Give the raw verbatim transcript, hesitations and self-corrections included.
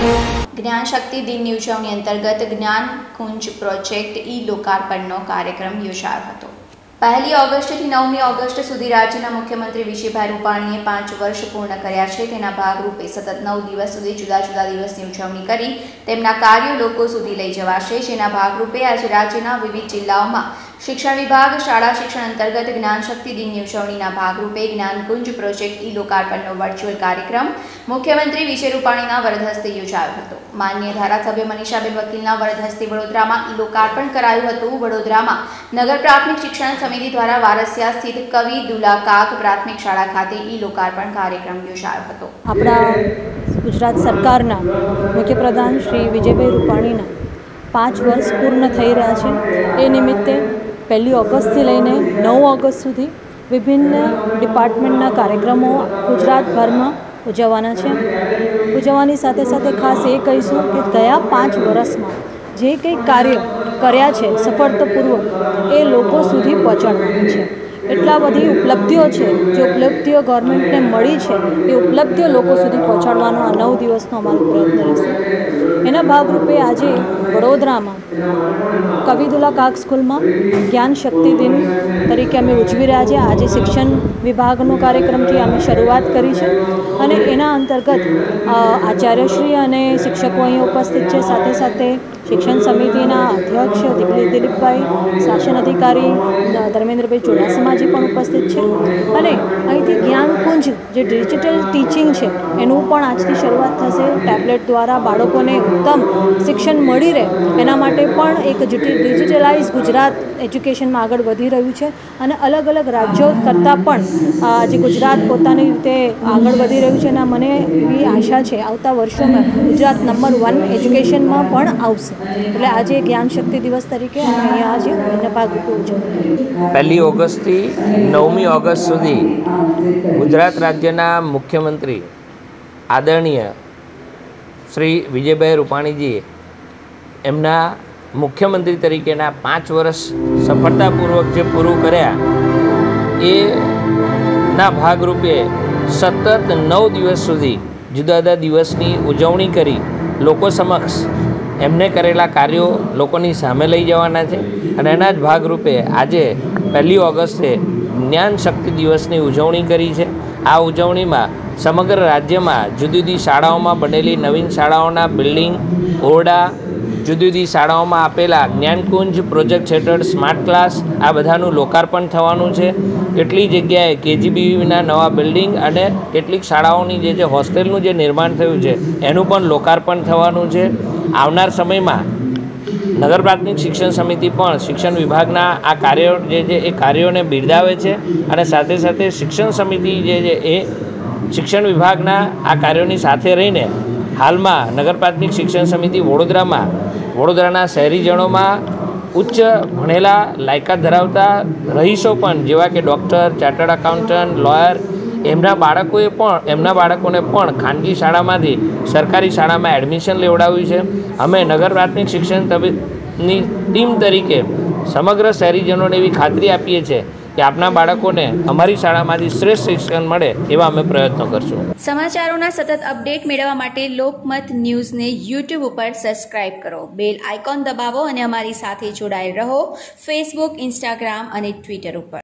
જ્ઞાન શક્તિ દિનની ઉજવણી અંતર્ગત જ્ઞાન કુંજ પ્રોજેક્ટ ઈ લોકાર્પણનો કાર્યક્રમ યોજાયો હતો। પહેલી ઓગસ્ટથી નવમી ઓગસ્ટ સુધી રાજ્યના મુખ્યમંત્રી વિજયભાઈ રૂપાણીએ પાંચ વર્ષ પૂર્ણ કર્યા છે। તેના ભાગરૂપે સતત નવ દિવસ સુધી જુદા જુદા દિવસની ઉજવણી કરી તેમના કાર્યો લોકો સુધી લઈ જવાશે। જેના ભાગરૂપે આજે રાજ્યના વિવિધ જિલ્લાઓમાં शिक्षण विभाग शाळा शिक्षण अंतर्गत ज्ञान शक्ति दिनની ઉજવણીના ભાગરૂપે જ્ઞાન કુંજ પ્રોજેક્ટ ઈ લોકાર્પણનો વર્ચ્યુઅલ કાર્યક્રમ મુખ્યમંત્રી વિજય રૂપાણીના વરદ હસ્તે યોજાયો હતો। માનનીય ધારાસભ્ય મનીષાબેન વકીલના વરદ હસ્તે વડોદરામાં ઈ લોકાર્પણ કરાયું હતું। વડોદરામાં નગર પ્રાથમિક શિક્ષણ સમિતિ દ્વારા વારસિયા સ્થિત કવિ દુલા કાક પ્રાથમિક શાળા ખાતે ઈ લોકાર્પણ કાર્યક્રમ યોજાયો હતો। આપણા ગુજરાત સરકારના મુખ્યપ્રધાન શ્રી વિજયભાઈ રૂપાણીના પાંચ વર્ષ પૂર્ણ થઈ રહ્યા છે। એ નિમિત્તે પહેલી ઓગસ્ટથી લઈને નવ ઓગસ્ટ સુધી વિભિન્ન ડિપાર્ટમેન્ટના કાર્યક્રમો ગુજરાતભરમાં ઉજવવાના છે। ઉજવવાની સાથે સાથે ખાસ એ કહીશું કે ગયા પાંચ વર્ષમાં જે કંઈ કાર્ય કર્યા છે સફળતાપૂર્વક એ લોકો સુધી પહોંચાડવાનું છે। એટલા બધી ઉપલબ્ધિઓ છે જે ઉપલબ્ધિઓ ગવર્મેન્ટને મળી છે એ ઉપલબ્ધિઓ લોકો સુધી પહોંચાડવાનો આ નવ દિવસનો અમારો પ્રયત્ન રહેશે। એના ભાગરૂપે આજે વડોદરામાં કવિ દુલા કાક સ્કૂલમાં જ્ઞાન શક્તિ દિન તરીકે અમે ઉજવી રહ્યા છીએ। આજે શિક્ષણ વિભાગનો કાર્યક્રમથી અમે શરૂઆત કરી છે અને એના અંતર્ગત આચાર્યશ્રી અને શિક્ષકો અહીં ઉપસ્થિત છે। સાથે સાથે શિક્ષણ સમિતિના અધ્યક્ષ દિલીપભાઈ, શાસન અધિકારી ધર્મેન્દ્રભાઈ ચુડાસમાજી પણ ઉપસ્થિત છે અને અહીંથી જ્ઞાનકુંજ જે ડિજિટલ ટીચિંગ છે એનું પણ આજથી શરૂઆત થશે। ટેબ્લેટ દ્વારા બાળકોને ઉત્તમ શિક્ષણ મળી રહે એના માટે પણ એક ડિજિટલાઇઝ ગુજરાત એજ્યુકેશનમાં આગળ વધી રહ્યું છે અને અલગ અલગ રાજ્યો કરતાં પણ આજે ગુજરાત પોતાની રીતે આગળ વધી રહ્યું છે અને મને એવી આશા છે આવતા વર્ષોમાં ગુજરાત નંબર વન એજ્યુકેશનમાં પણ આવશે। એટલે આજે જ્ઞાન શક્તિ દિવસ તરીકે અમે અહીંયા આજે એના ભાગરૂપે ઉજવણી પહેલી ઓગસ્ટથી નવમી ઓગસ્ટ સુધી ગુજરાત રાજ્યના મુખ્યમંત્રી આદરણીય શ્રી વિજયભાઈ રૂપાણીજીએ એમના મુખ્યમંત્રી તરીકેના પાંચ વર્ષ સફળતાપૂર્વક જે પૂરું કર્યા એના ભાગરૂપે સતત નવ દિવસ સુધી જુદા જુદા દિવસની ઉજવણી કરી લોકો સમક્ષ એમને કરેલા કાર્યો લોકોની સામે લઈ જવાના છે અને એના જ ભાગરૂપે આજે પહેલી ઓગસ્ટે જ્ઞાન શક્તિ દિવસની ઉજવણી કરી છે। આ ઉજવણીમાં સમગ્ર રાજ્યમાં જુદી જુદી શાળાઓમાં બનેલી નવીન શાળાઓના બિલ્ડિંગ, ઓરડા, જુદી જુદી શાળાઓમાં આપેલા જ્ઞાનકુંજ પ્રોજેક્ટ હેઠળ સ્માર્ટ ક્લાસ આ બધાનું લોકાર્પણ થવાનું છે। કેટલી જગ્યાએ કેજીબીવીના નવા બિલ્ડિંગ અને કેટલીક શાળાઓની જે જે હોસ્ટેલનું જે નિર્માણ થયું છે એનું પણ લોકાર્પણ થવાનું છે। આવનાર સમયમાં નગર પ્રાથમિક શિક્ષણ સમિતિ પણ શિક્ષણ વિભાગના આ કાર્યો જે છે એ કાર્યોને બિરદાવે છે અને સાથે સાથે શિક્ષણ સમિતિ જે છે એ શિક્ષણ વિભાગના આ કાર્યોની સાથે રહીને હાલમાં નગર પ્રાથમિક શિક્ષણ સમિતિ વડોદરામાં વડોદરાના શહેરીજનોમાં ઉચ્ચ ભણેલા લાયકાત ધરાવતા રહીશો પણ જેવા કે ડૉક્ટર, ચાર્ટર્ડ એકાઉન્ટન્ટ, લોયર એમના બાળકોએ પણ એમના બાળકોને પણ ખાનગી શાળામાંથી સરકારી શાળામાં એડમિશન લેવડાવ્યું છે। અમે નગર પ્રાથમિક શિક્ષણની ટીમ તરીકે સમગ્ર શહેરીજનોને એવી ખાતરી આપીએ છીએ કે આપના બાળકોને અમારી શાળામાંથી શ્રેષ્ઠ શિક્ષણ મળે એવા અમે પ્રયત્નો કરશું। સમાચારોના સતત અપડેટ મેળવવા માટે લોકમત ન્યૂઝને યુટ્યુબ ઉપર સબસ્ક્રાઇબ કરો, બેલ આઇકોન દબાવો અને અમારી સાથે જોડાયેલ રહો ફેસબુક, ઇન્સ્ટાગ્રામ અને ટ્વિટર ઉપર।